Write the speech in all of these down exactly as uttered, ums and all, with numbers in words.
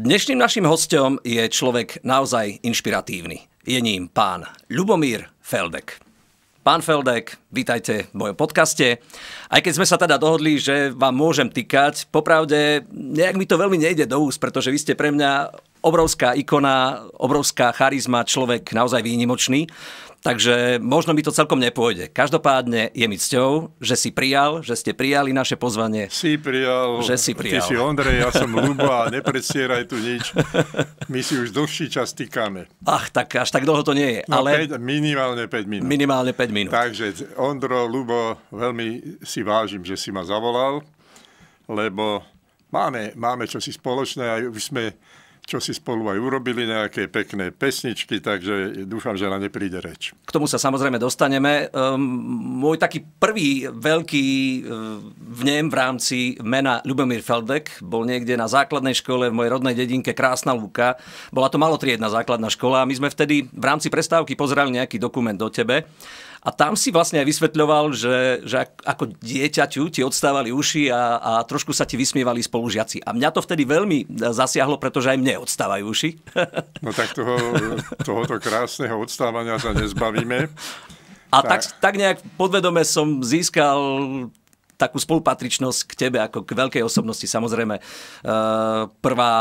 Dnešným naším hosťom je človek naozaj inšpiratívny. Je ním pán Ľubomír Feldek. Pán Feldek, vítajte v mojom podcaste. Aj keď sme sa teda dohodli, že vám môžem tykať, popravde nejak mi to veľmi nejde do úst, pretože vy ste pre mňa obrovská ikona, obrovská charizma, človek naozaj výnimočný. Takže možno mi to celkom nepôjde. Každopádne je mi cťou, že si prijal, že ste prijali naše pozvanie. Si prijal, že si prijal. Ty si Ondrej, ja som Ľubo a nepredstieraj tu nič. My si už dlhší čas týkame. Ach, tak až tak dlho to nie je. No, ale... päť, minimálne päť minút. Minimálne päť minút. Takže Ondro, Ľubo, veľmi si vážim, že si ma zavolal, lebo máme, máme čosi spoločné a už sme čo si spolu aj urobili, nejaké pekné pesničky, takže dúfam, že na ne príde reč. K tomu sa samozrejme dostaneme. Um, môj taký prvý veľký uh, vnem v rámci mena Ľubomír Feldek bol niekde na základnej škole v mojej rodnej dedinke Krásna Lúka. Bola to malotriedna základná škola a my sme vtedy v rámci prestávky pozerali nejaký dokument o tebe. A tam si vlastne aj vysvetľoval, že, že ako dieťaťu ti odstávali uši a, a trošku sa ti vysmievali spolužiaci. A mňa to vtedy veľmi zasiahlo, pretože aj mne odstávajú uši. No tak toho, tohoto krásneho odstávania sa nezbavíme. A tak, tak, tak nejak podvedome som získal takú spolupatričnosť k tebe ako k veľkej osobnosti. Samozrejme, prvá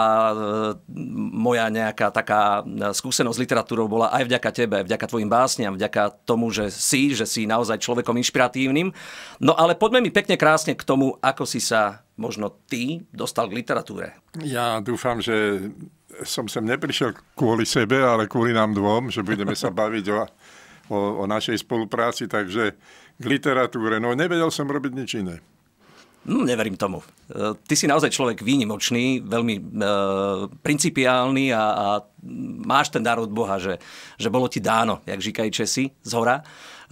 moja nejaká taká skúsenosť s literatúrou bola aj vďaka tebe, vďaka tvojim básniam, vďaka tomu, že si, že si naozaj človekom inšpiratívnym. No ale poďme mi pekne krásne k tomu, ako si sa možno ty dostal k literatúre. Ja dúfam, že som sem neprišiel kvôli sebe, ale kvôli nám dvom, že budeme sa baviť o, o, o našej spolupráci, takže k literatúre. No, nevedel som robiť nič iné. No, neverím tomu. Ty si naozaj človek výnimočný, veľmi e, principiálny a, a máš ten dar od Boha, že, že bolo ti dáno, jak říkají Česi, zhora. E,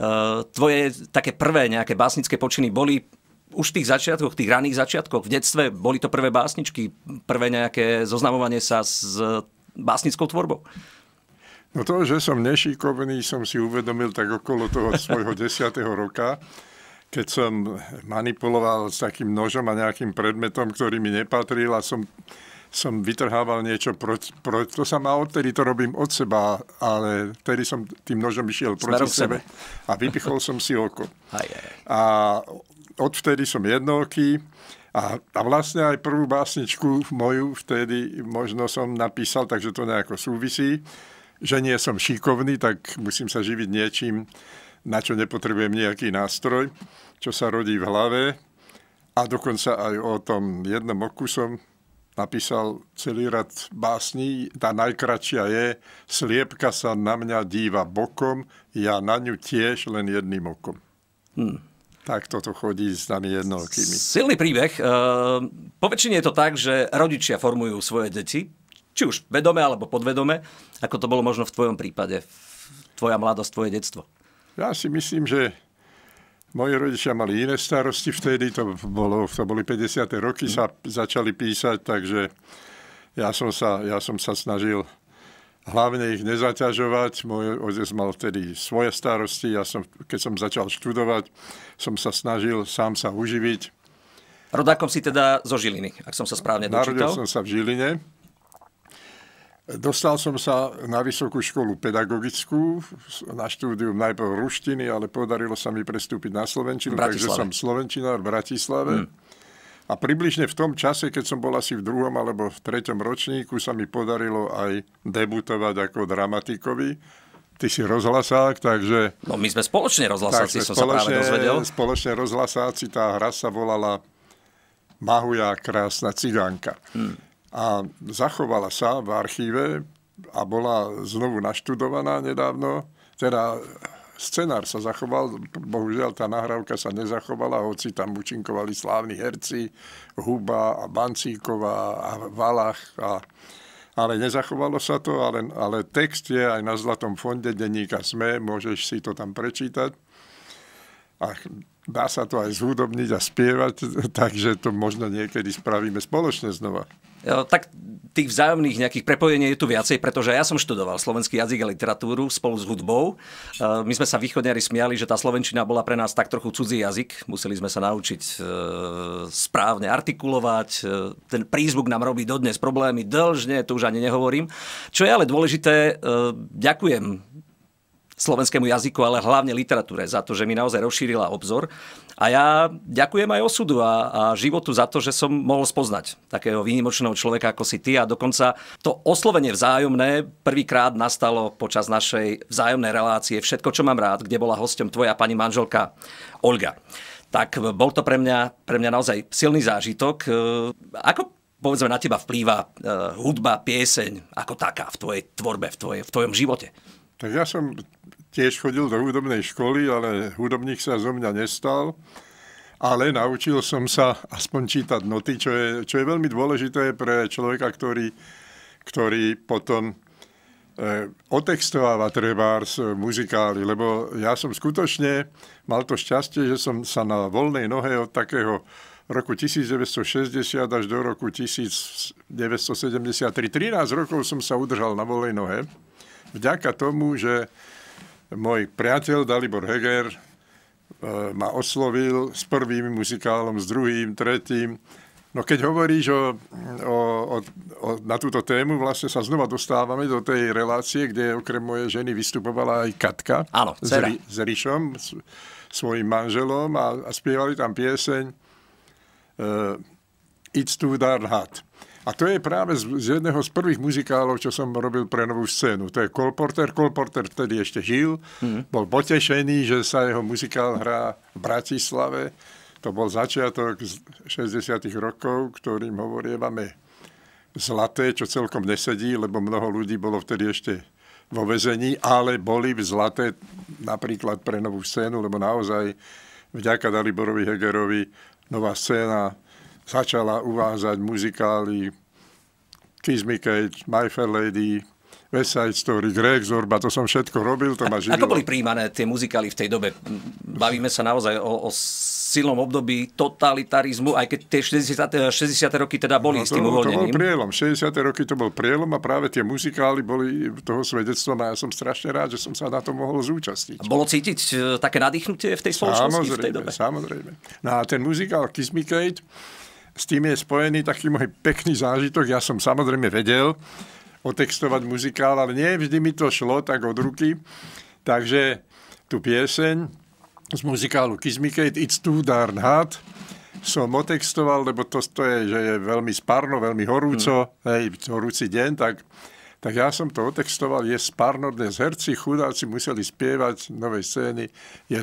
tvoje také prvé nejaké básnické počiny boli už v tých začiatkoch, v tých raných začiatkoch, v detstve, boli to prvé básničky, prvé nejaké zoznamovanie sa s básnickou tvorbou? No to, že som nešikovný, som si uvedomil tak okolo toho svojho desiatého roka, keď som manipuloval s takým nožom a nejakým predmetom, ktorý mi nepatril a som, som vytrhával niečo proti, proti. To sa má odtedy, to robím od seba, ale vtedy som tým nožom išiel proti sebe a vypichol som si oko. Aj, aj. A odvtedy som jednooký a, a vlastne aj prvú básničku moju vtedy možno som napísal, takže to nejako súvisí. Že nie som šikovný, tak musím sa živiť niečím, na čo nepotrebujem nejaký nástroj, čo sa rodí v hlave. A dokonca aj o tom jednom oku som napísal celý rad básní. Tá najkratšia je: sliepka sa na mňa díva bokom, ja na ňu tiež len jedným okom. Hmm. Tak toto chodí s nami jednokými. Silný príbeh. Po väčšine je to tak, že rodičia formujú svoje deti, či už vedome alebo podvedome, ako to bolo možno v tvojom prípade, tvoja mladosť, tvoje detstvo. Ja si myslím, že moji rodičia mali iné starosti vtedy, to, bolo, to boli päťdesiate roky, sa začali písať, takže ja som sa, ja som sa snažil hlavne ich nezaťažovať. Môj otec mal vtedy svoje starosti, ja som, keď som začal študovať, som sa snažil sám sa uživiť. Rodákom si teda zo Žiliny, ak som sa správne dočítal? Narodil som sa v Žiline. Dostal som sa na vysokú školu pedagogickú, na štúdium najprv ruštiny, ale podarilo sa mi prestúpiť na slovenčinu, takže som slovenčinár v Bratislave. Hmm. A približne v tom čase, keď som bol asi v druhom alebo v treťom ročníku, sa mi podarilo aj debutovať ako dramatikovi. Ty si rozhlasák, takže... No my sme spoločne rozhlasáci, som sa práve dozvedel. Spoločne rozhlasáci, tá hra sa volala Mahuja krásna cigánka. Hmm. A zachovala sa v archíve a bola znovu naštudovaná nedávno. Teda scenár sa zachoval, bohužiaľ tá nahrávka sa nezachovala, hoci tam účinkovali slávni herci, Huba a Bancíková a Valach. A, ale nezachovalo sa to, ale, ale text je aj na Zlatom fonde denníka SME, môžeš si to tam prečítať. A dá sa to aj zhudobniť a spievať, takže to možno niekedy spravíme spoločne znova. Tak tých vzájomných nejakých prepojení je tu viacej, pretože ja som študoval slovenský jazyk a literatúru spolu s hudbou. My sme sa východniari smiali, že tá slovenčina bola pre nás tak trochu cudzí jazyk. Museli sme sa naučiť správne artikulovať. Ten prízvuk nám robí dodnes problémy dlžne, to už ani nehovorím. Čo je ale dôležité, ďakujem slovenskému jazyku, ale hlavne literatúre za to, že mi naozaj rozšírila obzor. A ja ďakujem aj osudu a, a životu za to, že som mohol spoznať takého výnimočného človeka ako si ty a dokonca to oslovenie vzájomné prvýkrát nastalo počas našej vzájomnej relácie Všetko, čo mám rád, kde bola hosťom tvoja pani manželka Olga. Tak bol to pre mňa, pre mňa naozaj silný zážitok. Ako povedzme na teba vplýva hudba, pieseň ako taká v tvojej tvorbe, v, tvoje, v tvojom živote? Tak ja som tiež chodil do hudobnej školy, ale hudobník sa zo mňa nestal. Ale naučil som sa aspoň čítať noty, čo je, čo je veľmi dôležité pre človeka, ktorý, ktorý potom e, otextováva trebárs muzikály. Lebo ja som skutočne mal to šťastie, že som sa na voľnej nohe od takého roku devätnásťstošesťdesiat až do roku devätnásťstosedemdesiattri. trinásť rokov som sa udržal na voľnej nohe. Vďaka tomu, že môj priateľ Dalibor Heger ma oslovil s prvým muzikálom, s druhým, tretím. No keď hovoríš o, o, o, o, na túto tému, vlastne sa znova dostávame do tej relácie, kde okrem mojej ženy vystupovala aj Katka. Áno, s, Ri, s Rišom, s, svojím manželom a, a spievali tam pieseň uh, It's Too Darn Hot. A to je práve z, z jedného z prvých muzikálov, čo som robil pre Novú scénu. To je Cole Porter. Cole Porter vtedy ešte žil. Mm. Bol potešený, že sa jeho muzikál hrá v Bratislave. To bol začiatok šesťdesiatych rokov, ktorým hovorievame zlaté, čo celkom nesedí, lebo mnoho ľudí bolo vtedy ešte vo väzení, ale boli v zlaté napríklad pre Novú scénu, lebo naozaj vďaka Daliborovi Hegerovi Nová scéna začala uvázať muzikály Kiss Me Kate, My Fair Lady, West Side Story, Greg Zorba, to som všetko robil, to ma živilo. Ako boli prijímané tie muzikály v tej dobe? Bavíme sa naozaj o, o silnom období totalitarizmu, aj keď tie šesťdesiate roky teda boli no, s tým uvoľnením. To bol prielom, šesťdesiate roky to bol prielom a práve tie muzikály boli toho svedectvom a ja som strašne rád, že som sa na to mohol zúčastniť. A bolo cítiť také nadýchnutie v tej spoločnosti v tej dobe? Samozrejme. No a ten muzikál Kiss Me Kate, s tým je spojený taký môj pekný zážitok. Ja som samozrejme vedel otextovať muzikál, ale nie vždy mi to šlo tak od ruky. Takže tú pieseň z muzikálu Kiss Me Kate, It's Too Darn Hot, som otextoval, lebo to, to je, že je veľmi spárno, veľmi horúco, hmm. hej, horúci deň, tak, tak ja som to otextoval. Je spárno dnes, herci, chudáci museli spievať novej scény. Je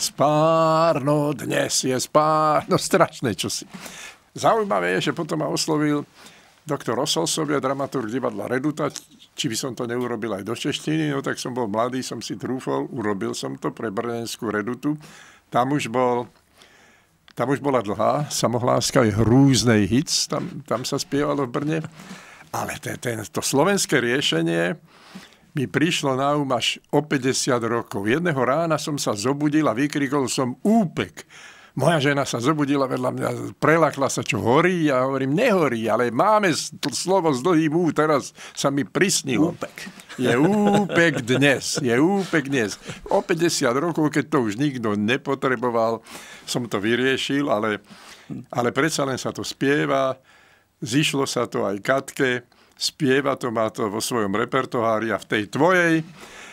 spárno dnes, je spárno, strašné čosi. Zaujímavé je, že potom ma oslovil doktor Osolsovia, dramaturg divadla Reduta, či by som to neurobil aj do češtiny, no tak som bol mladý, som si trúfol, urobil som to pre brněnskú Redutu. Tam už bol, tam už bola dlhá samohláska, je hrúznej hits, tam, tam sa spievalo v Brne. Ale ten, ten, to slovenské riešenie mi prišlo na um až o päťdesiat rokov. Jedného rána som sa zobudil a vykrikol som úpek. Moja žena sa zobudila vedľa mňa, prelakla sa, čo horí. Ja hovorím, nehorí, ale máme slovo s dlhým ú, teraz sa mi prisnilo. Úpek. Je úpek dnes, je úpek dnes. O päťdesiat rokov, keď to už nikto nepotreboval, som to vyriešil, ale, ale predsa len sa to spieva, zišlo sa to aj Katke, spieva to, má to vo svojom repertoári a v tej tvojej,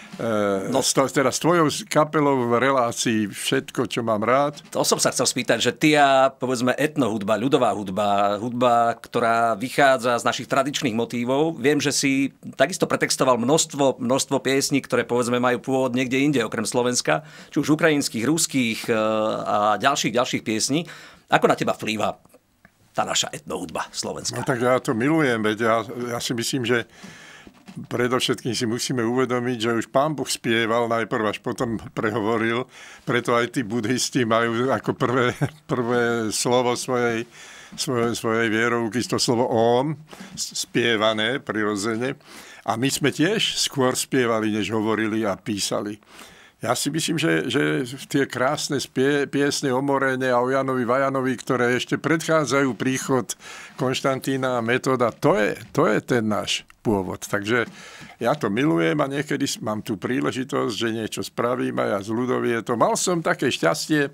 No, teda s tvojou kapelou v relácii Všetko, čo mám rád. To som sa chcel spýtať, že ty a povedzme etnohudba, ľudová hudba, hudba, ktorá vychádza z našich tradičných motívov. Viem, že si takisto pretextoval množstvo, množstvo piesní, ktoré povedzme majú pôvod niekde inde, okrem Slovenska, či už ukrajinských, ruských a ďalších, ďalších piesní. Ako na teba vplýva tá naša etnohudba slovenská? No tak ja to milujem, veď ja, ja si myslím, že predovšetkým si musíme uvedomiť, že už Pán Boh spieval najprv, až potom prehovoril. Preto aj tí budhisti majú ako prvé, prvé slovo svojej, svojej, svojej vierovky to slovo Om, spievané prirodzene. A my sme tiež skôr spievali, než hovorili a písali. Ja si myslím, že, že tie krásne spie, piesne o Morene a o Janovi Vajanovi, ktoré ešte predchádzajú príchod Konštantína a Metoda, to je, to je ten náš pôvod. Takže ja to milujem a niekedy mám tú príležitosť, že niečo spravím a ja z Ľudovietom. Mal som také šťastie,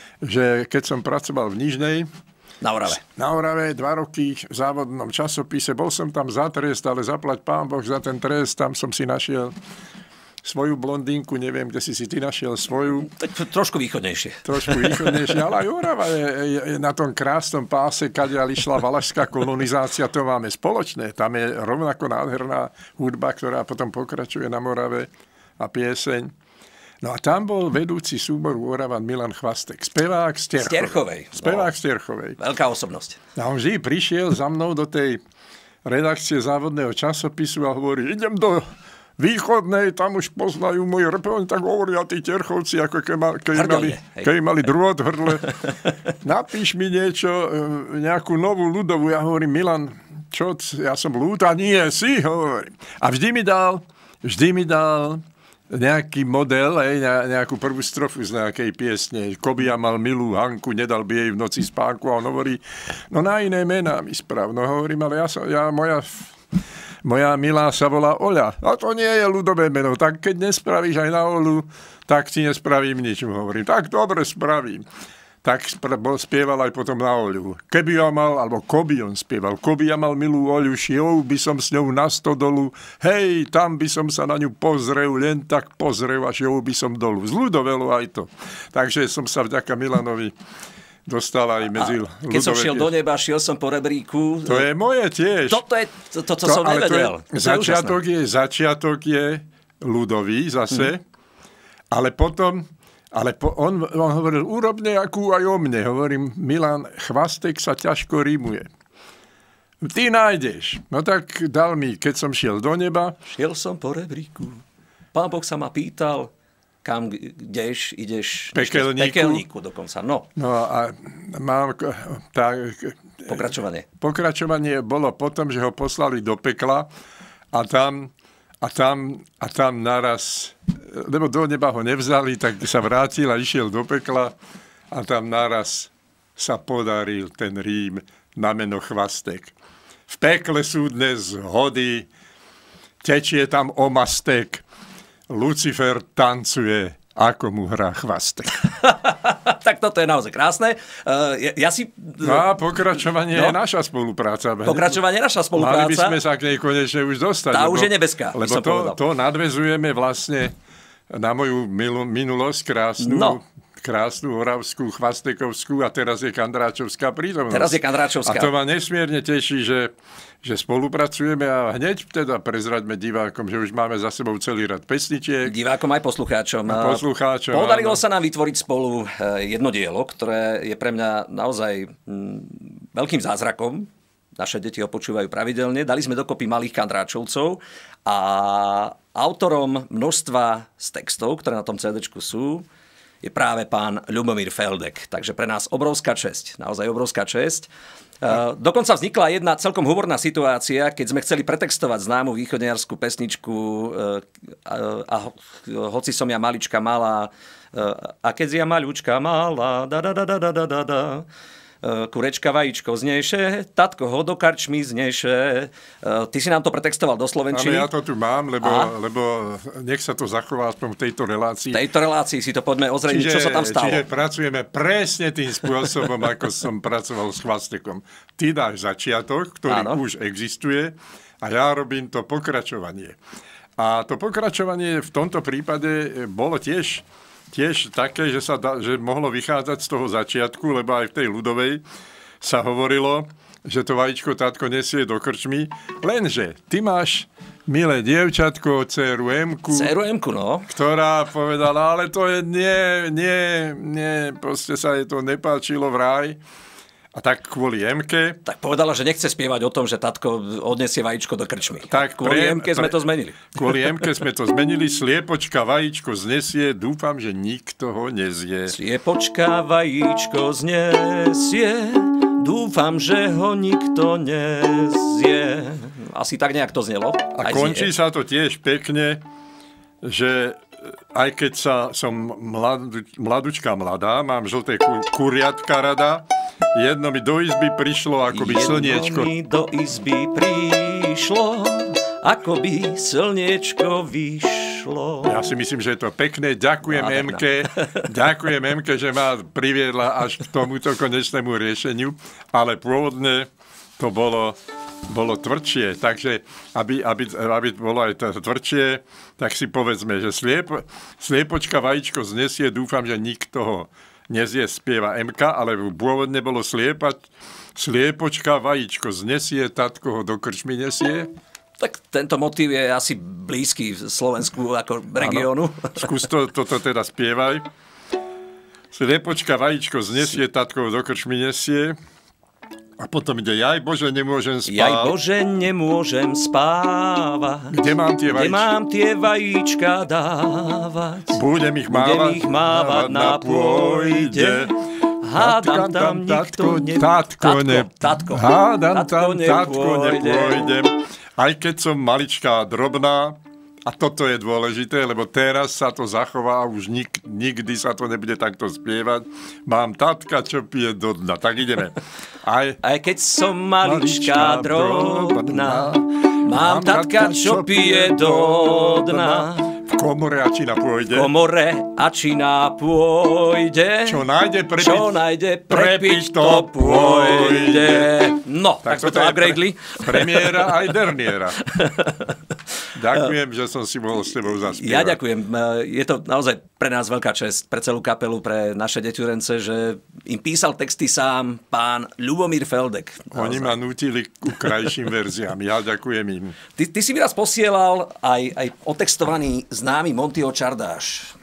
že keď som pracoval v Nižnej, Na Orave. Na Orave dva roky v závodnom časopise. Bol som tam za trest, ale zaplať Pán Boh za ten trest. Tam som si našiel svoju blondínku, neviem, kde si si ty našiel svoju. Tak trošku východnejšie. Trošku východnejšie, ale aj Orava je, je, je na tom krásnom páse, kadiaľ išla valašská kolonizácia, to máme spoločné. Tam je rovnako nádherná hudba, ktorá potom pokračuje na Morave a pieseň. No a tam bol vedúci súboru Oravan Milan Chvastek, spevák z Terchovej. Terchovej. Spevák z Terchovej. Veľká osobnosť. A on vždy prišiel za mnou do tej redakcie závodného časopisu a hovorí, idem do Východnej, tam už poznajú moji repe, oni tak hovoria tí Terchovci, ako keď, ma, keď, mali, keď mali drôt v hrdle. Napíš mi niečo, nejakú novú ľudovú. Ja hovorím, Milan, čo, ja som ľúd? A nie, si, hovorím. A vždy mi dal, vždy mi dal nejaký model, nejakú prvú strofu z nejakej piesne. Kobia mal milú Hanku, nedal by jej v noci spánku. A on hovorí, no na iné mená mi sprav. No hovorím, ale ja som, ja, moja... Moja milá sa volá Oľa. A to nie je ľudové meno. Tak keď nespravíš aj na Olu, tak ti nespravím nič, mu hovorím. Tak dobre spravím. Tak spieval aj potom na Oľu. Keby ja mal, alebo Koby on spieval, Koby ja mal milú Oľu, šiel by som s ňou na stodolu, hej, tam by som sa na ňu pozrel, len tak pozrel a šiel by som dolu. Z ľudovelu aj to. Takže som sa vďaka Milanovi dostal aj medzi ľudové. Keď som šiel do neba, šiel som po rebríku. To je moje tiež. Toto je to, to, to, to som nevedel. To je, začiatok, je, začiatok je ľudový zase, hmm. ale potom, ale po, on, on hovoril, urob nejakú aj o mne. Hovorím, Milan, Chvastek sa ťažko rímuje. Ty nájdeš. No tak dal mi, keď som šiel do neba. Šiel som po rebríku. Pán Boh sa ma pýtal, kam ideš, ideš pekelníku. pekelníku dokonca. No. No a mám tá, pokračovanie. Pokračovanie bolo potom, že ho poslali do pekla a tam, a tam, a tam naraz, lebo do neba ho nevzali, tak sa vrátil a išiel do pekla a tam naraz sa podaril ten rím na meno Chvastek. V pekle sú dnes hody, tečie tam omastek, Lucifer tancuje, ako mu hrá Chvastek. Tak toto je naozaj krásne. Uh, ja, ja si... No a pokračovanie no. je naša spolupráca. Pokračovanie je naša spolupráca. Mali by sme sa k nej konečne už dostať. Tá lebo, už je nebeská. Lebo to, to nadväzujeme vlastne na moju minulosť krásnu. No. krásnu oravskú, chvastekovskú a teraz je kandráčovská prítomnosť. Teraz je kandráčovská. A to ma nesmierne teší, že, že spolupracujeme a hneď teda prezraďme divákom, že už máme za sebou celý rad pesničiek. Divákom aj poslucháčom. A poslucháčom. Podarilo áno. sa nám vytvoriť spolu jedno dielo, ktoré je pre mňa naozaj veľkým zázrakom. Naše deti ho počúvajú pravidelne. Dali sme dokopy malých kandráčovcov a autorom množstva z textov, ktoré na tom cé déčku sú, je práve pán Ľubomír Feldek. Takže pre nás obrovská česť, naozaj obrovská česť. Uh, dokonca vznikla jedna celkom humorná situácia, keď sme chceli pretextovať známu východniarskú pesničku uh, a, a hoci som ja malička malá, uh, a keď ja maľučka malá, da da da da da da da, kurečka vajíčko znejšie, tatko ho do karčmy znejšie. Ty si nám to pretextoval do slovenčiny. Ale ja to tu mám, lebo, lebo nech sa to zachová aspoň v tejto relácii. V tejto relácii si to poďme ozrejmiť, čo sa tam stalo. Čiže pracujeme presne tým spôsobom, ako som pracoval s Chvastekom. Ty dáš začiatok, ktorý Áno. už existuje a ja robím to pokračovanie. A to pokračovanie v tomto prípade bolo tiež Tiež také, že sa da, že mohlo vychádzať z toho začiatku, lebo aj v tej ľudovej sa hovorilo, že to vajíčko tátko nesie do krčmy, lenže ty máš, milé dievčatko, dceru Emku, dceru Emku, no. ktorá povedala, ale to je nie, nie, nie, proste sa jej to nepáčilo vraj. A tak kvôli Emke... Tak povedala, že nechce spievať o tom, že tatko odnesie vajíčko do krčmy. Tak kvôli pre, Emke sme pre, to zmenili. Kvôli Emke sme to zmenili. Sliepočka vajíčko znesie, dúfam, že nikto ho nezie. Sliepočka vajíčko znesie, dúfam, že ho nikto nezie. Asi tak nejak to znelo. A končí znie. sa to tiež pekne, že aj keď sa, som mlad, mladučka mladá, mám žlté kuriatka rada, jedno mi do izby prišlo, ako by slniečko. Jedno mi do izby prišlo, ako by slniečko vyšlo. Ja si myslím, že je to pekné. Ďakujem Emke, ďakujem Emke, že ma priviedla až k tomuto konečnému riešeniu, ale pôvodne to bolo, bolo tvrdšie. Takže, aby, aby, aby bolo aj tvrdšie, tak si povedzme, že sliep, sliepočka vajíčko znesie, dúfam, že nikto ho nezie, spieva Emka, ale pôvodne bolo sliepa, sliepočka vajíčko znesie, tatko ho do krčmy nesie. Tak tento motív je asi blízky Slovensku ako regiónu. Skús to, toto teda spievaj. Sliepočka vajíčko znesie, tatko do krčmy nesie. A potom ide, jaj Bože, nemôžem spávať. Jaj Bože, nemôžem spávať. Kde mám tie vajíčka? Kde mám tie vajíčka dávať? Budem ich mávať, Budem ich mávať na pôjde. Hádam tam nikto ne... Tatko, ne... tatko, Hádam tatko tam tatko nepôjdem. Aj keď som maličká, drobná, a toto je dôležité, lebo teraz sa to zachová a už nik, nikdy sa to nebude takto spievať. Mám tatka, čo pije do dna. Tak ideme. Aj, Aj keď som maličká, drobná, mám tatka, čo pije do dna. V komore a čina pôjde. V komore a čina pôjde. Čo nájde prepiť, Čo nájde prepiť, to pôjde. No, tak, tak sme to upgradeli. Pre, premiéra aj derniéra. Ďakujem, že som si mohol s tebou zaspievať. Ja ďakujem. Je to naozaj pre nás veľká česť, pre celú kapelu, pre naše deťurence, že im písal texty sám pán Ľubomír Feldek. Naozaj. Oni ma nútili ku krajším verziám. Ja ďakujem im. Ty, ty si mi raz posielal aj, aj otextovaný známy Montyho Čardáš.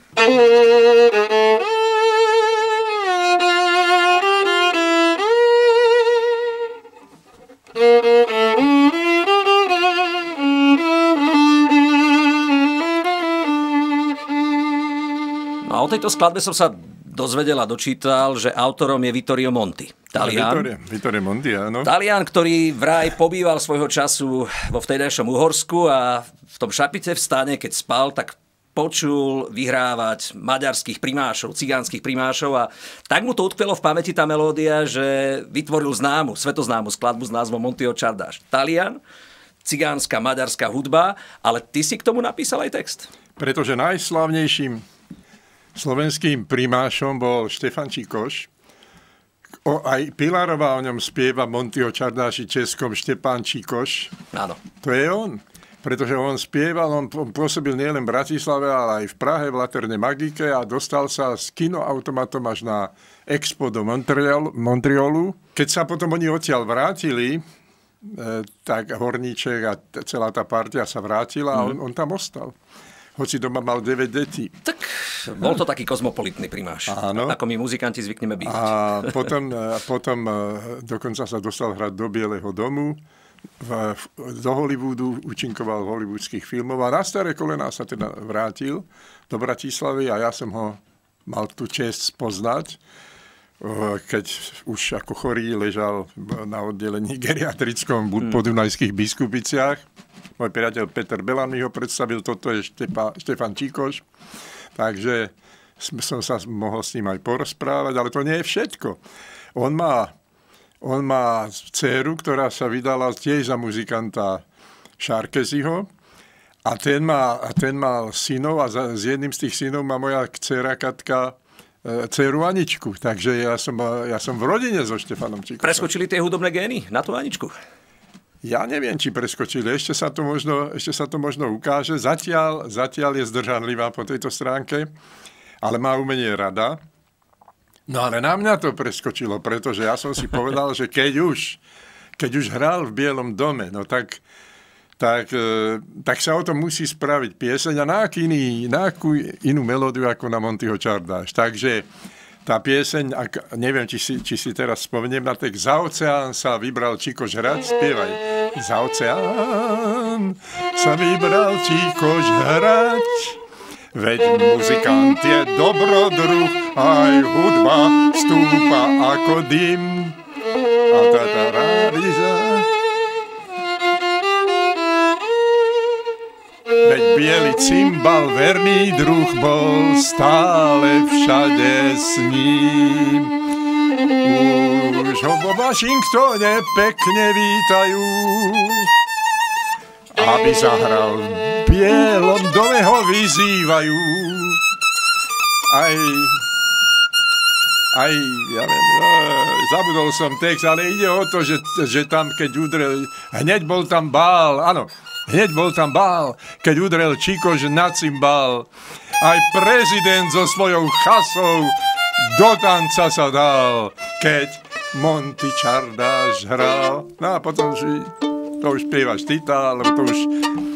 No a o tejto skladbe som sa dozvedel a dočítal, že autorom je Vittorio Monti. Talian. Vittorio, Vittorio Monti, áno. Talian, ktorý vraj pobýval svojho času vo vtedajšom Uhorsku a v tom šapite v stane, keď spal, tak počul vyhrávať maďarských primášov, cigánskych primášov a tak mu to utkvelo v pamäti tá melódia, že vytvoril známu, svetoznámu skladbu s názvom Montyho Čardáš. Talian, cigánska, maďarská hudba, ale ty si k tomu napísal aj text. Pretože najslávnejším slovenským primášom bol Štefan Číkoš. O, aj Pilarová o ňom spieva Montyho Čardáši českom Štefan Číkoš. Áno. To je on. Pretože on spieval, on pôsobil nielen v Bratislave, ale aj v Prahe, v Laterne Magike a dostal sa s kinoautomatom až na Expo do Montreal, Montrealu. Keď sa potom oni odtiaľ vrátili, eh, tak Horníček a t- celá tá partia sa vrátila a on, on tam ostal. Hoci doma mal deväť detí. Tak bol to taký kozmopolitný primáš. Áno. Ako my muzikanti zvykneme byť. A potom, a potom dokonca sa dostal hrať do Bieleho domu, v, do Hollywoodu, účinkoval v hollywoodských filmov a na staré kolená sa teda vrátil do Bratislavy a ja som ho mal tú čest spoznať, keď už ako chorý ležal na oddelení geriatrickom v podunajských Biskupiciach. Môj priateľ Peter Belan mi ho predstavil, toto je Štepa, Štefan Číkoš, takže som sa mohol s ním aj porozprávať, ale to nie je všetko. On má, on má dcéru, ktorá sa vydala tiež za muzikanta Šarkeziho a ten, má, a ten mal synov a za, s jedným z tých synov má moja dcéra Katka e, dcéru Aničku, takže ja som, ja som v rodine so Štefanom Číkošom. Preskočili tie hudobné gény na tú Aničku? Ja neviem, či preskočili. Ešte sa to možno, ešte sa to možno ukáže. Zatiaľ, zatiaľ je zdržanlivá po tejto stránke, ale má umenie rada. No ale na mňa to preskočilo, pretože ja som si povedal, že keď už, keď už hral v Bielom dome, no tak, tak, tak sa o tom musí spraviť pieseň a na, iný, na akú inú melódiu ako na Montyho Čardáš. Takže tá pieseň, ak, neviem, či si, či si teraz spomeniem na text, Za oceán sa vybral Číkoš hrať, spievaj. Za oceán sa vybral Číkoš hrať, veď muzikant je dobrodruh, aj hudba stúpa ako dym. A tá tá rádiza. Veď biely cimbal verný druh bol, stále všade s ním. Už ho vo Washingtone pekne vítajú, aby zahral v bielom dome, ho vyzývajú. Aj, aj, ja viem, zabudol som text, ale ide o to, že, že tam, keď udrel, hneď bol tam bál, áno, hneď bol tam bál, keď udrel Čikoš na cimbal. Aj prezident so svojou chasou do tanca sa dal, keď Monty Čardáš hral. No a potom už, to už spievaš ty tá, lebo to už...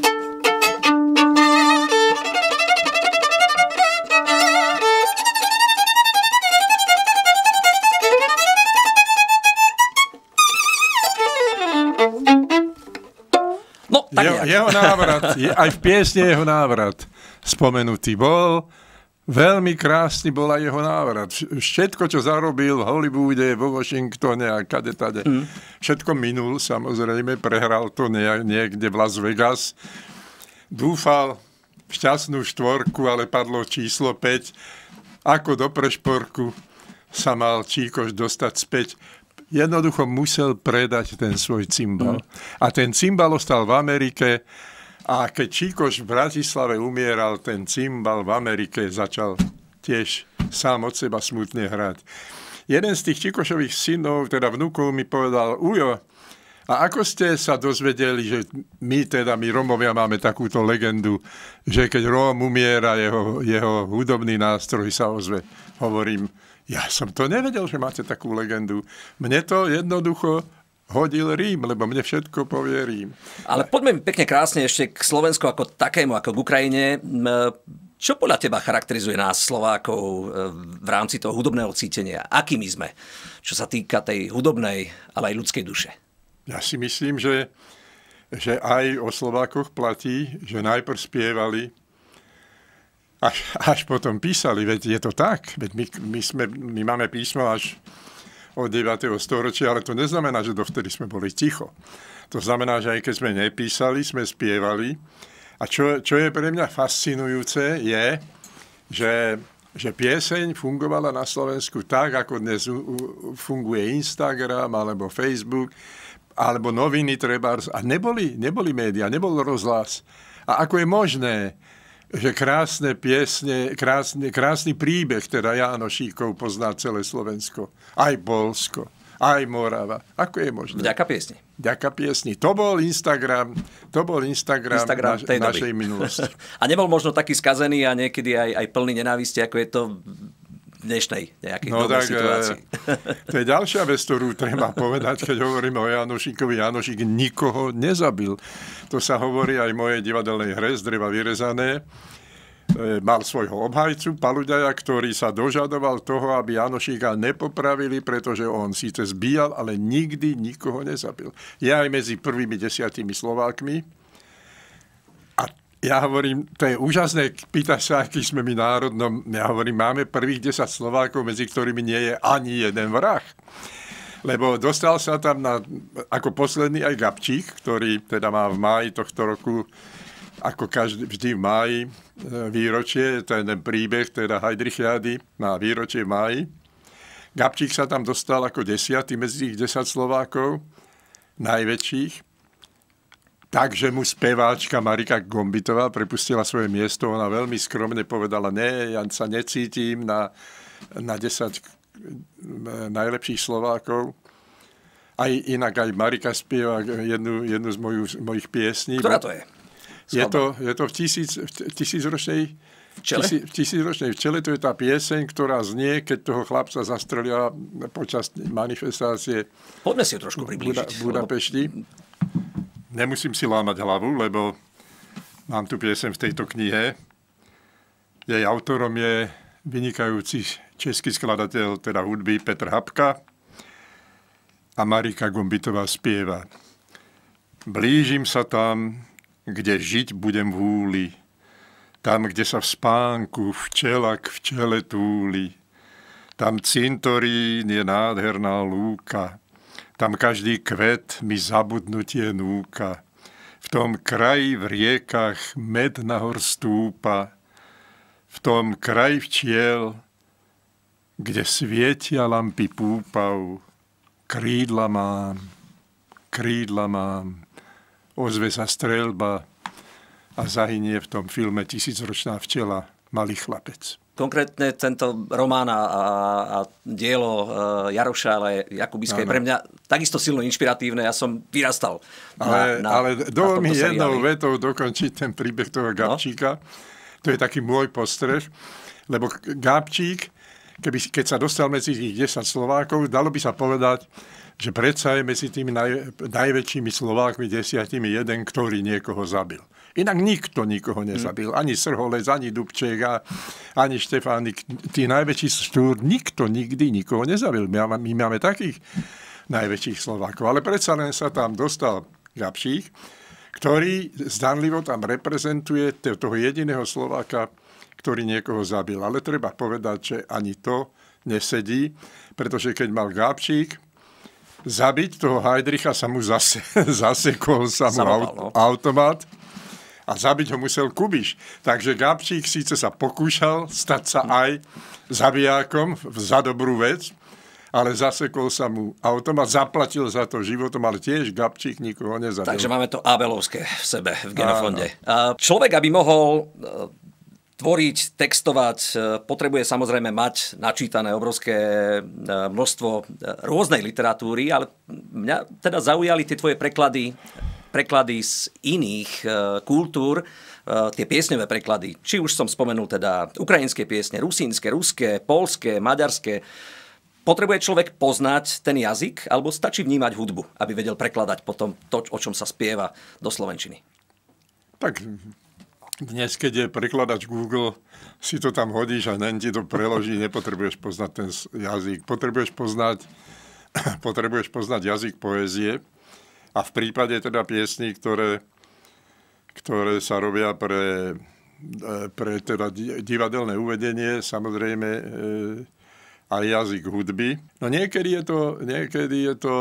No, tak jeho, jeho návrat, je, aj v piesni jeho návrat spomenutý bol. Veľmi krásny bol aj jeho návrat. Všetko, čo zarobil v Hollywoode, vo Washingtone a kade tade, mm. všetko minul, samozrejme, prehral to niekde v Las Vegas. Dúfal v šťastnú štvorku, ale padlo číslo päť. Ako do prešporku sa mal Číkoš dostať späť. Jednoducho musel predať ten svoj cimbal. Mm. A ten cimbal ostal v Amerike a keď Číkoš v Bratislave umieral, ten cimbal v Amerike začal tiež sám od seba smutne hrať. Jeden z tých Číkošových synov, teda vnúkov, mi povedal: Ujo, a ako ste sa dozvedeli, že my teda, my Romovia máme takúto legendu, že keď Róm umiera, jeho, jeho hudobný nástroj sa ozve. Hovorím, ja som to nevedel, že máte takú legendu. Mne to jednoducho hodil Rím, lebo mne všetko povie Rím. Ale poďme pekne krásne ešte k Slovensku ako takému, ako k Ukrajine. Čo podľa teba charakterizuje nás, Slovákov, v rámci toho hudobného cítenia? Akými sme, čo sa týka tej hudobnej, ale aj ľudskej duše? Ja si myslím, že, že aj o Slovákoch platí, že najprv spievali, Až, až potom písali, veď je to tak. Veď my, my, sme, my máme písmo až od deviateho storočia, ale to neznamená, že dovtedy sme boli ticho. To znamená, že aj keď sme nepísali, sme spievali. A čo, čo je pre mňa fascinujúce, je, že, že pieseň fungovala na Slovensku tak, ako dnes funguje Instagram, alebo Facebook, alebo noviny trebárs. A neboli, neboli médiá, nebol rozhlas. A ako je možné, že krásne piesne, krásne, krásny príbeh, teda Jánošíkov pozná celé Slovensko, aj Poľsko, aj Morava. Ako je možné? Vďaka piesni. Vďaka piesni. To bol Instagram, to bol Instagram, Instagram naš, našej minulosti. A nebol možno taký skazený a niekedy aj, aj plný nenávisti, ako je to v dnešnej nejakej no, tak, situácii. To je ďalšia vec, ktorú treba povedať, keď hovoríme o Jánošíkovi. Jánošík nikoho nezabil. To sa hovorí aj v mojej divadelnej hre z Dreva vyrezané. Mal svojho obhajcu, Paluďaja, ktorý sa dožadoval toho, aby Jánošíka nepopravili, pretože on síce zbíjal, ale nikdy nikoho nezabil. Je aj medzi prvými desiatimi Slovákmi. Ja hovorím, to je úžasné, pýtaš sa, aký sme my národnom. Ja hovorím, máme prvých desať Slovákov, medzi ktorými nie je ani jeden vrah. Lebo dostal sa tam na, ako posledný aj Gabčík, ktorý teda má v máji tohto roku, ako každý, vždy v máji, výročie, ten príbeh, teda Heidrichiády má výročie v máji. Gabčík sa tam dostal ako desiatý medzi tých desať Slovákov, najväčších. Takže mu speváčka Marika Gombitová prepustila svoje miesto. Ona veľmi skromne povedala, ne, ja sa necítim na, na desať najlepších Slovákov. Aj inak aj Marika spieva jednu, jednu z moju, mojich piesní. Ktorá to je? Je to, je to v, tisíc, v tisícročnej včele? Tisíc, v tisícročnej včele. To je tá pieseň, ktorá znie, keď toho chlapca zastrelia počas manifestácie. Poďme si ju trošku priblížiť. V Budapešti. Nemusím si lámať hlavu, lebo mám tu piesem v tejto knihe. Jej autorom je vynikajúci český skladateľ, teda hudby, Petr Habka. A Marika Gombitová spieva. Blížim sa tam, kde žiť budem vúli. Tam, kde sa v spánku včela k včele túli. Tam cintorín je nádherná lúka. Tam každý kvet mi zabudnutie núka. V tom kraji v riekach med nahor stúpa, v tom kraji včiel, kde svietia lampy púpav, krídla mám, krídla mám, ozve sa streľba a zahynie v tom filme Tisícročná včela malý chlapec. Konkrétne tento román a, a dielo Jaroša Jakubiskej pre mňa takisto silno inšpiratívne. Ja som vyrastal ale, na, na, ale dovol mi jednou seriáli. vetou dokončiť ten príbeh toho Gabčíka. No? To je taký môj postreh, lebo Gabčík, keby, keď sa dostal medzi tých desať Slovákov, dalo by sa povedať, že predsa je medzi tými naj, najväčšími Slovákmi desiatimi jeden, ktorý niekoho zabil. Inak nikto nikoho nezabil. Ani Srholec, ani Dubček, ani Štefánik. Tí najväčší štúr, nikto nikdy nikoho nezabil. My, my máme takých najväčších Slovákov. Ale predsa len sa tam dostal Gabčík, ktorý zdanlivo tam reprezentuje toho jediného Slováka, ktorý niekoho zabil. Ale treba povedať, že ani to nesedí, pretože keď mal Gabčík zabiť toho Heidricha, sa mu zase, zasekol sa mu aut, no. automat a zabiť ho musel Kubiš. Takže Gabčík síce sa pokúšal stať sa aj zabijákom za dobrú vec, ale zasekol sa mu automat, zaplatil za to životom, ale tiež Gabčík nikoho nezabil. Takže máme to Abelovské v sebe, v genofonde. Áno. Človek, aby mohol tvoriť, textovať, potrebuje samozrejme mať načítané obrovské množstvo rôznej literatúry, ale mňa teda zaujali tie tvoje preklady, preklady z iných kultúr, tie piesňové preklady. Či už som spomenul teda ukrajinské piesne, rusínske, ruské, poľské, maďarské. Potrebuje človek poznať ten jazyk, alebo stačí vnímať hudbu, aby vedel prekladať potom to, o čom sa spieva, do slovenčiny? Tak dnes, keď je prekladač Google, si to tam hodíš a len ti to preloží, nepotrebuješ poznať ten jazyk. Potrebuješ poznať, potrebuješ poznať jazyk poézie a v prípade teda piesní, ktoré, ktoré sa robia pre, pre teda divadelné uvedenie, samozrejme aj jazyk hudby. No niekedy je to, niekedy je to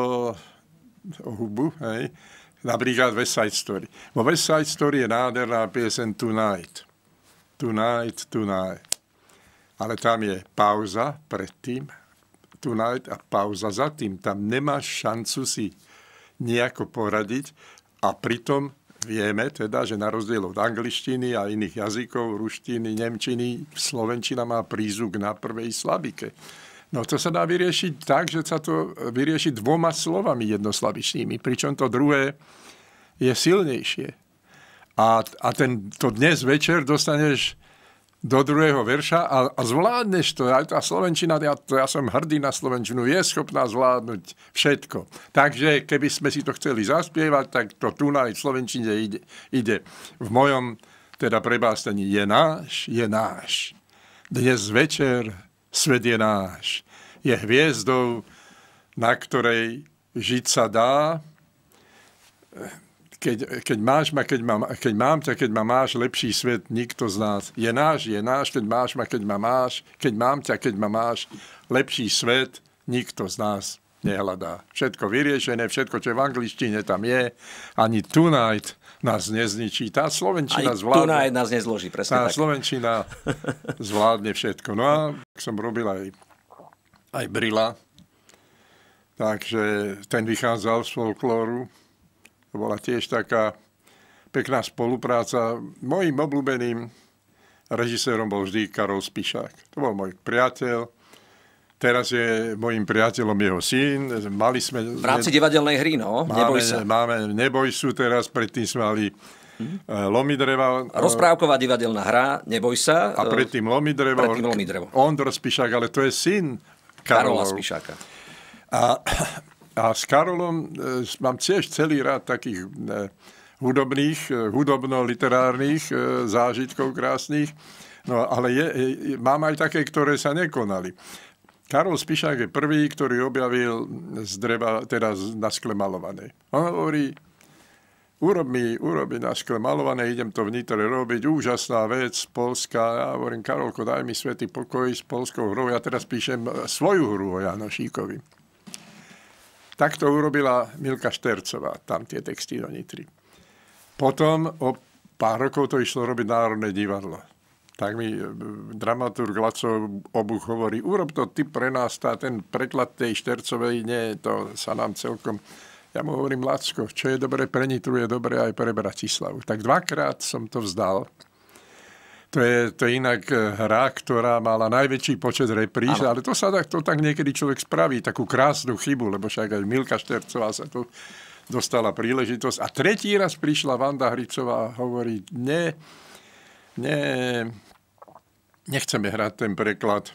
o hudbu, hej. Napríklad West Side Story. Vo West Side Story je nádherná piesen Tonight. Tonight, tonight. Ale tam je pauza predtým, Tonight a pauza za tým. Tam nemáš šancu si nejako poradiť a pritom vieme teda, že na rozdiel od angličtiny a iných jazykov, ruštiny, nemčiny, slovenčina má prízvuk na prvej slabike. No to sa dá vyriešiť tak, že sa to vyrieši dvoma slovami jednoslabičnými, pričom to druhé je silnejšie. A, a ten, to dnes večer dostaneš do druhého verša a, a zvládneš to. Aj tá slovenčina, ja, to, ja som hrdý na slovenčinu, je schopná zvládnuť všetko. Takže keby sme si to chceli zaspievať, tak to tu na slovenčine ide, ide. V mojom teda prebásení je náš, je náš. Dnes večer svet je náš. Je hviezdou, na ktorej žiť sa dá. Keď, keď máš ma, keď, ma, keď mám ťa, keď ma máš, lepší svet nikto z nás. Je náš, je náš, keď máš ma, keď ma máš. Keď mám ťa, keď ma máš, lepší svet nikto z nás nehľadá. Všetko vyriešené, všetko, čo v angličtine tam je. Ani tonight nás nezničí. Tá slovenčina zvládne. Aj tonight nás nezloží, presne tá tak. Tá slovenčina zvládne všetko. No a som robil aj, aj Brila. Takže ten vychádzal z folklóru. To bola tiež taká pekná spolupráca. Mojím obľúbeným režisérom bol vždy Karol Spišák. To bol môj priateľ. Teraz je môjim priateľom jeho syn. Mali sme... V rámci divadelnej hry, no? Máme, Neboj sa. Máme Neboj sú teraz, predtým sme mali hmm. Lomidreva. Rozprávková divadelná hra, Neboj sa. A predtým Lomidreva. Predtým Lomidrevo. Ondro Spišák, ale to je syn Karola Karolov. Spišáka. A... A s Karolom e, mám tiež celý rád takých e, hudobných, e, hudobno-literárnych e, zážitkov krásnych, no ale je, e, mám aj také, ktoré sa nekonali. Karol Spišák je prvý, ktorý objavil z dreva, teda na skle malované. On hovorí, urob mi, urob mi na skle malované, idem to v Nitre robiť, úžasná vec z Polska. Ja hovorím, Karolko, daj mi svätý pokoj s polskou hrou, ja teraz píšem svoju hru o Janošíkovi. Tak to urobila Milka Štercová, tam tie texty do Nitry. potom o pár rokov to išlo robiť Národné divadlo. Tak mi dramaturg Laco Obuch hovorí, urob to ty pre nás, tá, ten preklad tej Štercovej, nie, to sa nám celkom... Ja mu hovorím, Lacko, čo je dobre pre Nitru, je dobre aj pre Bratislavu. Tak dvakrát som to vzdal. To je, to je inak hra, ktorá mala najväčší počet repríz, ano. Ale to sa tak, to tak niekedy človek spraví, takú krásnu chybu, lebo však aj Milka Štercová sa tu dostala príležitosť. A tretí raz prišla Vanda Hricová a hovorí, ne, ne, nechceme hrať ten preklad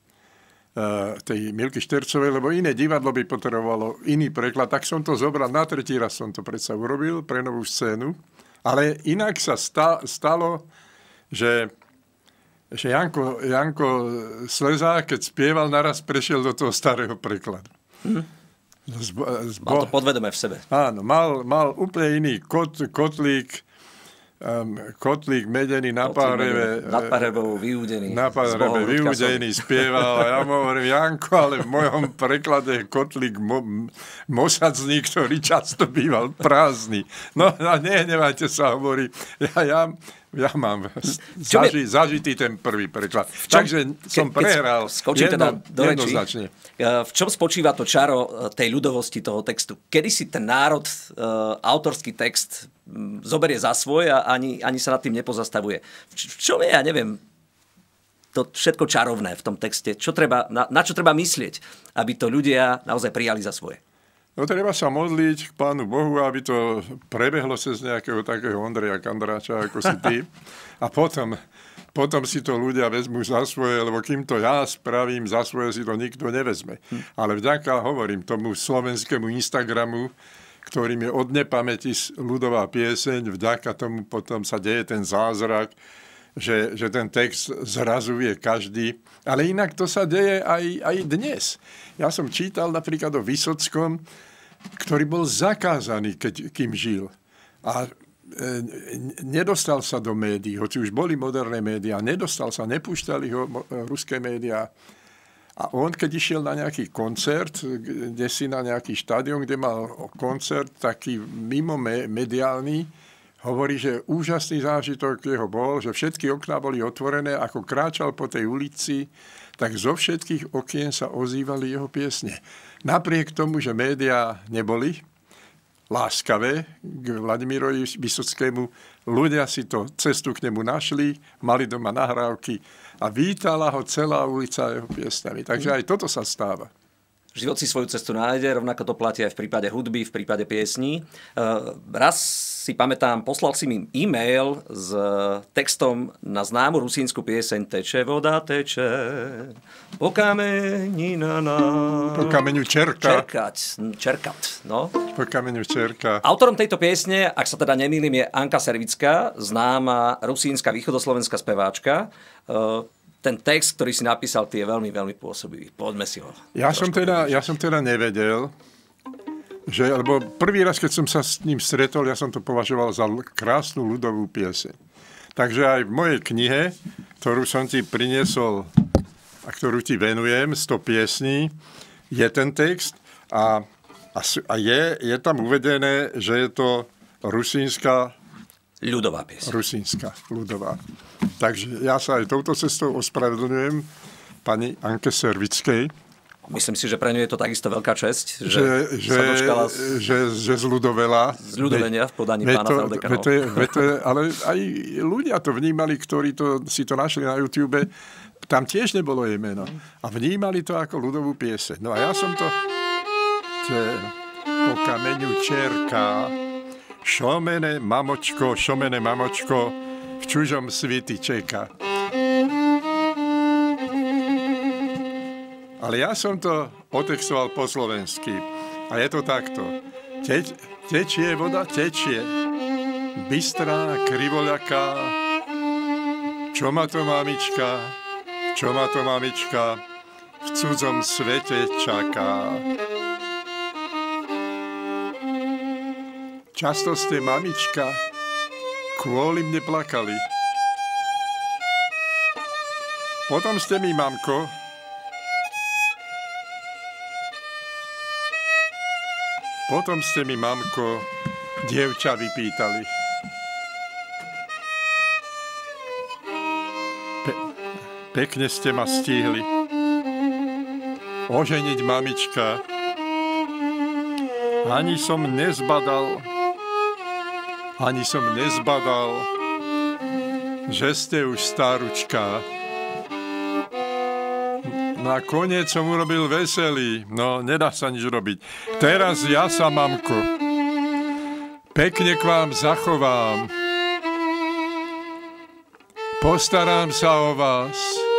tej Milky Štercovej, lebo iné divadlo by potrebovalo iný preklad, tak som to zobral, na tretí raz som to predsa urobil pre novú scénu, ale inak sa sta, stalo, že, že Janko, Janko Slezák, keď spieval, naraz prešiel do toho starého prekladu. Hm. Zbo, zbo, mal to podvedome v sebe. Áno, mal, mal úplne iný kot, kotlík, Um, kotlík medený na páreve. Na párevou vyúdený. Na páreve vyúdený spieval. A ja mu hovorím, Janko, ale v mojom preklade je kotlík mo- mosadzný, ktorý často býval prázdny. No a nehnevajte sa, hovorí. Ja, ja, ja mám zaži, zažitý ten prvý preklad. Čom, Takže som ke, prehral skočím jedno, teda do jednoznačne. V čom spočíva to čaro tej ľudovosti toho textu? Kedy si ten národ, autorský text zoberie za svoj a ani, ani sa nad tým nepozastavuje. V čom je, ja neviem, to všetko čarovné v tom texte? Čo treba, na, na čo treba myslieť, aby to ľudia naozaj prijali za svoje? No treba sa modliť k Pánu Bohu, aby to prebehlo cez nejakého takého Ondreja Kandráča, ako si ty. A potom, potom si to ľudia vezmú za svoje, lebo kým to ja spravím za svoje, si to nikto nevezme. Hm. Ale vďaka, hovorím, tomu slovenskému Instagramu, ktorým je od nepamäti ľudová pieseň, vďaka tomu potom sa deje ten zázrak, že, že ten text zrazu vie každý. Ale inak to sa deje aj, aj dnes. Ja som čítal napríklad o Vysockom, ktorý bol zakázaný, keď, kým žil. A e, nedostal sa do médií, hoci už boli moderné médiá, nedostal sa, nepúšťali ho ruské médiá. A on, keď išiel na nejaký koncert, kde si na nejaký štadión, kde mal koncert taký mimo mediálny, hovorí, že úžasný zážitok jeho bol, že všetky okná boli otvorené, ako kráčal po tej ulici, tak zo všetkých okien sa ozývali jeho piesne. Napriek tomu, že médiá neboli láskavé k Vladimírovi Vysockému, ľudia si to cestu k nemu našli, mali doma nahrávky, a vítala ho celá ulica jeho piesňami. Takže aj toto sa stáva. Život si svoju cestu nájde, rovnako to platí aj v prípade hudby, v prípade piesní. Raz si pamätám, poslal si mi e-mail s textom na známu rusínsku pieseň Teče voda, teče, po kameni na na... Po kameňu čerka. Čerkať, čerkat, no. Po kameňu čerka. Autorom tejto piesne, ak sa teda nemýlim, je Anka Servická, známa rusínska východoslovenská speváčka. Ten text, ktorý si napísal, ty je veľmi, veľmi pôsobivý. Poďme si ho. Ja som, teda, ja som teda nevedel, že, lebo prvý raz, keď som sa s ním stretol, ja som to považoval za krásnu ľudovú pieseň. Takže aj v mojej knihe, ktorú som ti priniesol a ktorú ti venujem, sto piesní, je ten text a, a, a je, je tam uvedené, že je to rusínska ľudová pieseň. Rusínska, ľudová. Takže ja sa aj touto cestou ospravedlňujem pani Anke Servickej. Myslím si, že pre ňu je to takisto veľká česť, že, že, sa dočkala z, že, že zľudovela. Zľudovenia v podaní pána Feldeka. No. Ale aj ľudia to vnímali, ktorí to, si to našli na YouTube, tam tiež nebolo jej meno. A vnímali to ako ľudovú pieseň. No a ja som to... Po kameňu čerka, šomene mamočko, šomene mamočko, v čužom sviti čeka. Ale ja som to otextoval po slovensky. A je to takto. Teč, tečie voda, tečie. Bystrá, krivoľaká. Čo ma to mamička? Čo ma to mamička? V cudzom svete čaká. Často ste, mamička, kvôli mne plakali. Potom ste mi, mamko, potom ste mi, mamko, dievča vypýtali. pekne ste ma stihli oženiť, mamička. Ani som nezbadal, ani som nezbadal, že ste už staručka. Nakoniec som urobil veselý, no nedá sa nič robiť. Teraz ja sa, mamko, pekne k vám zachovám. Postarám sa o vás.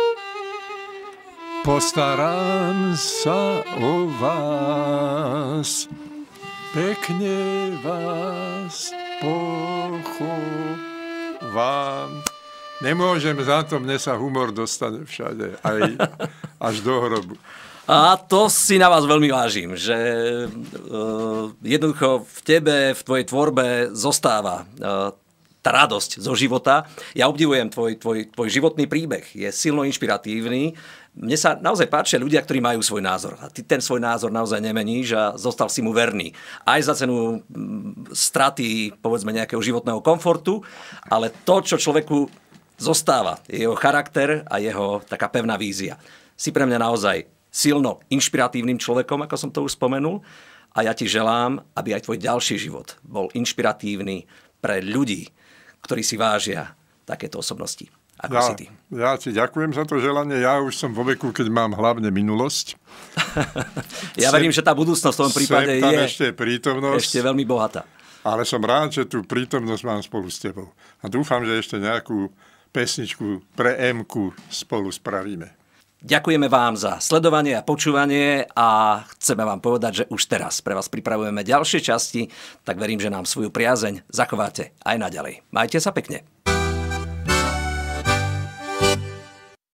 Postarám sa o vás. Pekne vás pochovám. Nemôžem za to, mne sa humor dostane všade, aj až do hrobu. A to si na vás veľmi vážim, že uh, jednoducho v tebe, v tvojej tvorbe zostáva uh, tá radosť zo života. Ja obdivujem tvoj, tvoj, tvoj životný príbeh, je silno inšpiratívny. Mne sa naozaj páčia ľudia, ktorí majú svoj názor. A ty ten svoj názor naozaj nemeníš a zostal si mu verný. Aj za cenu straty, povedzme, nejakého životného komfortu, ale to, čo človeku zostáva, je jeho charakter a jeho taká pevná vízia. Si pre mňa naozaj silno inšpiratívnym človekom, ako som to už spomenul, a ja ti želám, aby aj tvoj ďalší život bol inšpiratívny pre ľudí, ktorí si vážia takéto osobnosti, ako ja, si ty. Ja ti ďakujem za to želanie. Ja už som vo veku, keď mám hlavne minulosť. Ja verím, že tá budúcnosť v tom prípade je ešte prítomnosť. Ešte veľmi bohatá. Ale som rád, že tú prítomnosť mám spolu s tebou. A dúfam, že ešte nejakú pesničku pre Emku spolu spravíme. Ďakujeme vám za sledovanie a počúvanie a chceme vám povedať, že už teraz pre vás pripravujeme ďalšie časti, tak verím, že nám svoju priazeň zachováte aj naďalej. Majte sa pekne.